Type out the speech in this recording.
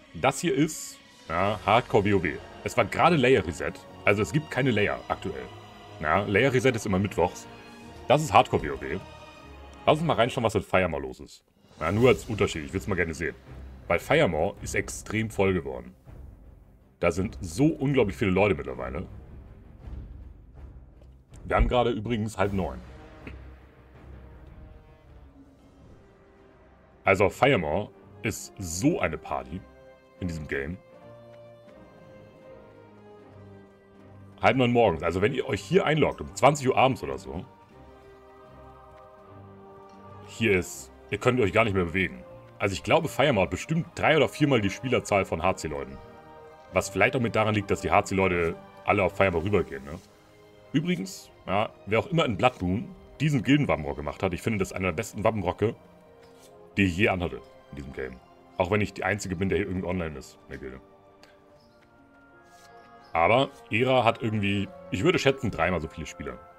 Das hier ist ja, Hardcore WoW. Es war gerade Layer Reset, also es gibt keine Layer aktuell. Ja, Layer Reset ist immer mittwochs. Das ist Hardcore WoW. Lass uns mal reinschauen, was mit Firemaw los ist. Ja, nur als Unterschied, ich will es mal gerne sehen. Weil Firemaw ist extrem voll geworden. Da sind so unglaublich viele Leute mittlerweile. Wir haben gerade übrigens 8:30. Also auf Firemaw ist so eine Party in diesem Game. 8:30 morgens. Also wenn ihr euch hier einloggt, um 20 Uhr abends oder so. Hier ist... Ihr könnt euch gar nicht mehr bewegen. Also ich glaube, Firemaw hat bestimmt 3- oder 4-mal die Spielerzahl von HC-Leuten. Was vielleicht auch mit daran liegt, dass die HC-Leute alle auf Firemaw rübergehen, ne? Übrigens, ja, wer auch immer in Blood Moon diesen Gildenwappenrock gemacht hat, ich finde, das ist einer der besten Wappenrocke, die ich je anhatte in diesem Game. Auch wenn ich die Einzige bin, der hier irgendwie online ist in der Gilde. Aber Era hat irgendwie, ich würde schätzen, 3-mal so viele Spieler.